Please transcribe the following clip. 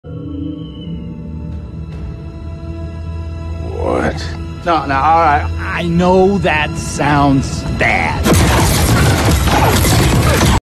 What? No, all right. I know that sounds bad.